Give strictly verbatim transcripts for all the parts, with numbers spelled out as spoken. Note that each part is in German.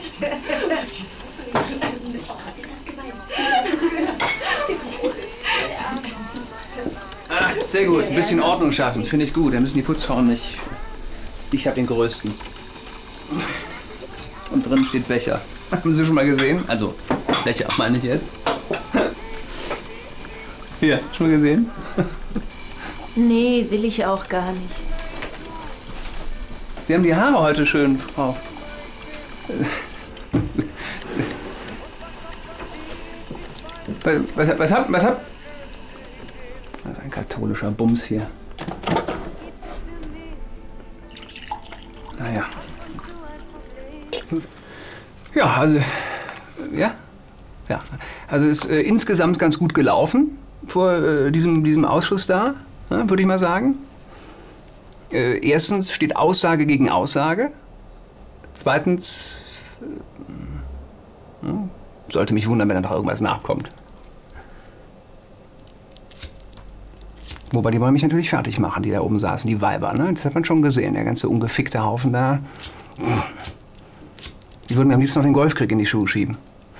Ist das gemein? Ah, sehr gut, ein bisschen Ordnung schaffen, finde ich gut. Da müssen die Putzfrauen nicht... Ich habe den größten. Und drin steht Becher. Haben Sie schon mal gesehen? Also, Becher meine ich jetzt. Hier, schon mal gesehen? Nee, will ich auch gar nicht. Sie haben die Haare heute schön, Frau. Was, was, was hab, was hab... Das ist ein katholischer Bums hier. Naja. Ja, also... Ja? Ja. Also ist äh, insgesamt ganz gut gelaufen vor äh, diesem, diesem Ausschuss da, ne, würde ich mal sagen. Äh, erstens steht Aussage gegen Aussage. Zweitens... Äh, hm, sollte mich wundern, wenn da noch irgendwas nachkommt. Wobei, die wollen mich natürlich fertig machen, die da oben saßen, die Weiber, ne? Das hat man schon gesehen, der ganze ungefickte Haufen da. Die würden mir am liebsten noch den Golfkrieg in die Schuhe schieben.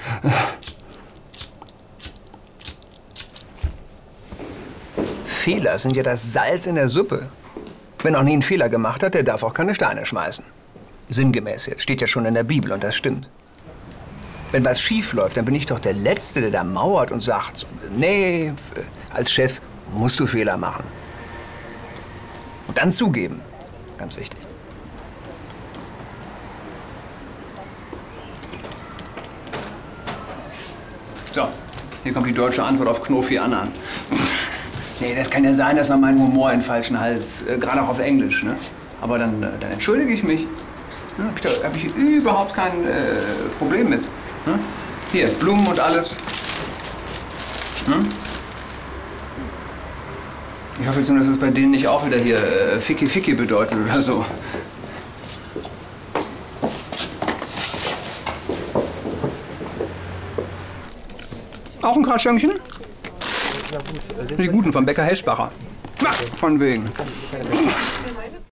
Fehler sind ja das Salz in der Suppe. Wer noch nie einen Fehler gemacht hat, der darf auch keine Steine schmeißen. Sinngemäß jetzt, steht ja schon in der Bibel und das stimmt. Wenn was schief läuft, dann bin ich doch der Letzte, der da mauert und sagt, nee, als Chef musst du Fehler machen. Und dann zugeben. Ganz wichtig. So, hier kommt die deutsche Antwort auf Knofi Anna. Nee, das kann ja sein, dass man meinen Humor in falschen Hals, äh, gerade auch auf Englisch, ne? Aber dann, äh, dann entschuldige ich mich. Ja, hab ich da hab ich überhaupt kein äh, Problem mit. Ne? Hier, Blumen und alles. Hm? Ich hoffe jetzt nur, dass es bei denen nicht auch wieder hier äh, Ficky Ficky bedeutet oder so. Auch ein Kartönchen? Die guten vom Bäcker Heschbacher. Na, von wegen.